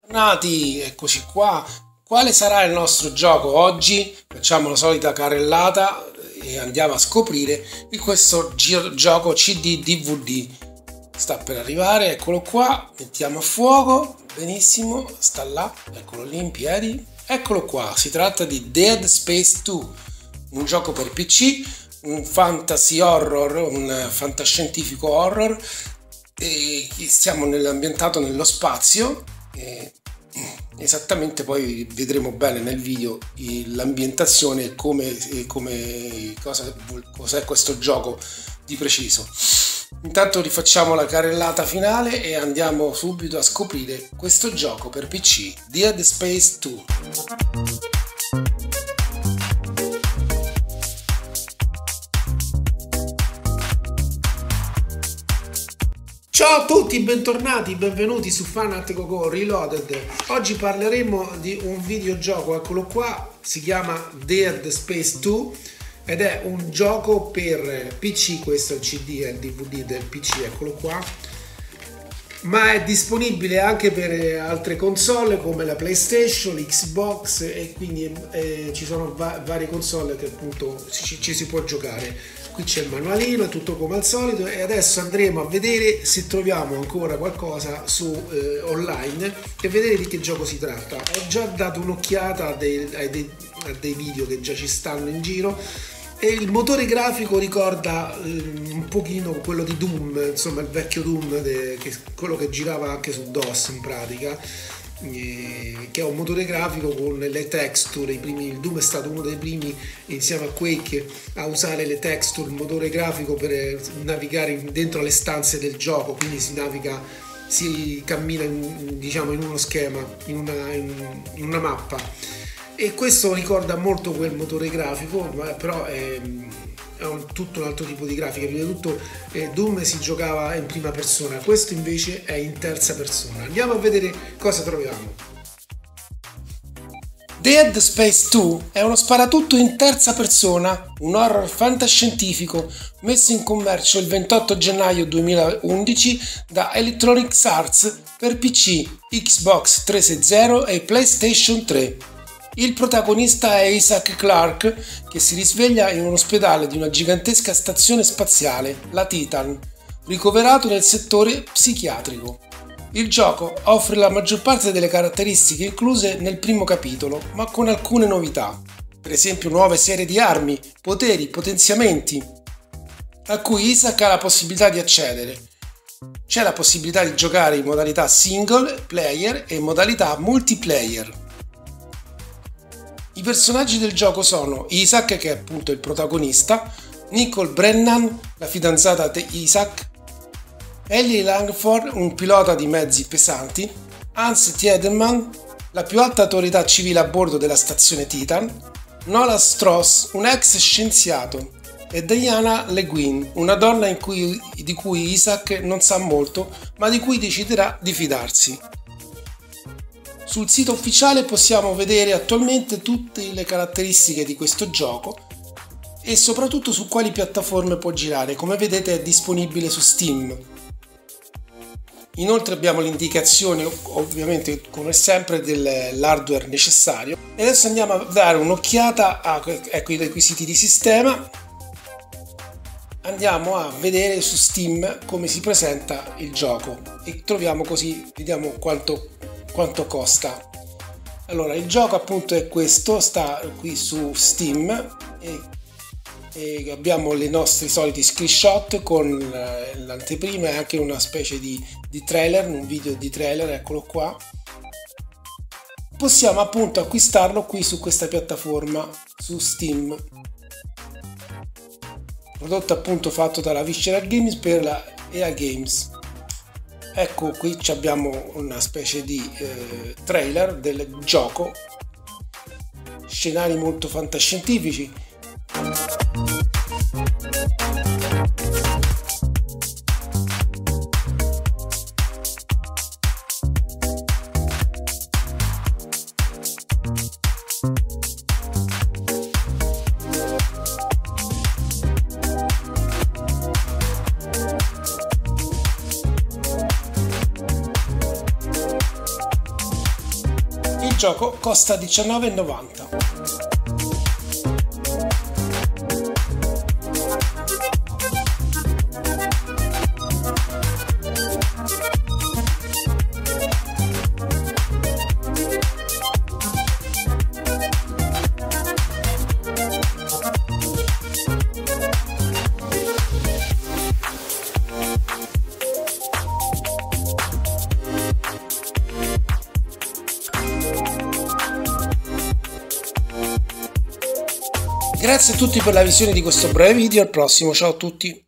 Bentornati, eccoci qua. Quale sarà il nostro gioco oggi? Facciamo la solita carrellata e andiamo a scoprire di questo gioco CD DVD. Sta per arrivare, eccolo qua, mettiamo a fuoco, benissimo, sta là, eccolo lì in piedi. Eccolo qua, si tratta di Dead Space 2, un gioco per PC, un fantasy horror, un fantascientifico horror. E siamo ambientato nello spazio. Esattamente, poi vedremo bene nel video l'ambientazione e cos'è questo gioco di preciso. Intanto rifacciamo la carrellata finale e andiamo subito a scoprire questo gioco per PC, Dead Space 2. Ciao a tutti, bentornati, benvenuti su Fanat.GoGo Reloaded. Oggi parleremo di un videogioco, eccolo qua, si chiama Dead Space 2 ed è un gioco per PC, questo è il CD e il DVD del PC, eccolo qua, ma è disponibile anche per altre console come la PlayStation, l'Xbox e quindi ci sono varie console che appunto ci si può giocare. Qui c'è il manualino, è tutto come al solito e adesso andremo a vedere se troviamo ancora qualcosa su online e vedere di che gioco si tratta. Ho già dato un'occhiata a dei video che già ci stanno in giro e il motore grafico ricorda un pochino quello di Doom, insomma il vecchio Doom, quello che girava anche su DOS in pratica, che è un motore grafico con le texture. Il Doom è stato uno dei primi insieme a Quake a usare le texture, il motore grafico per navigare dentro le stanze del gioco, quindi si cammina diciamo in uno schema, in una mappa, e questo ricorda molto quel motore grafico, però è tutto un altro tipo di grafica. Prima di tutto Doom si giocava in prima persona, questo invece è in terza persona. Andiamo a vedere cosa troviamo. Dead Space 2 è uno sparatutto in terza persona, un horror fantascientifico messo in commercio il 28 gennaio 2011 da Electronic Arts per PC, Xbox 360 e PlayStation 3. Il protagonista è Isaac Clarke, che si risveglia in un ospedale di una gigantesca stazione spaziale, la Titan, ricoverato nel settore psichiatrico. Il gioco offre la maggior parte delle caratteristiche incluse nel primo capitolo, ma con alcune novità, per esempio nuove serie di armi, poteri, potenziamenti, a cui Isaac ha la possibilità di accedere. C'è la possibilità di giocare in modalità single player e in modalità multiplayer. I personaggi del gioco sono Isaac, che è appunto il protagonista, Nicole Brennan, la fidanzata di Isaac, Ellie Langford, un pilota di mezzi pesanti, Hans Tiedemann, la più alta autorità civile a bordo della stazione Titan, Nola Stross, un ex scienziato, e Diana Le Guin, una donna di cui Isaac non sa molto, ma di cui deciderà di fidarsi. Sul sito ufficiale possiamo vedere attualmente tutte le caratteristiche di questo gioco e soprattutto su quali piattaforme può girare. Come vedete è disponibile su Steam. Inoltre abbiamo le indicazioni, ovviamente come sempre, dell'hardware necessario. E adesso andiamo a dare un'occhiata ai requisiti di sistema. Andiamo a vedere su Steam come si presenta il gioco e troviamo così, vediamo quanto costa. Allora, il gioco appunto è questo, sta qui su Steam e abbiamo i nostri soliti screenshot con l'anteprima e anche una specie di trailer, un video di trailer, eccolo qua. Possiamo appunto acquistarlo qui su questa piattaforma, su Steam. Prodotto appunto fatto dalla Visceral Games per la EA Games. Ecco, qui abbiamo una specie di trailer del gioco, scenari molto fantascientifici. gioco costa €19,90. Grazie a tutti per la visione di questo breve video, al prossimo, ciao a tutti!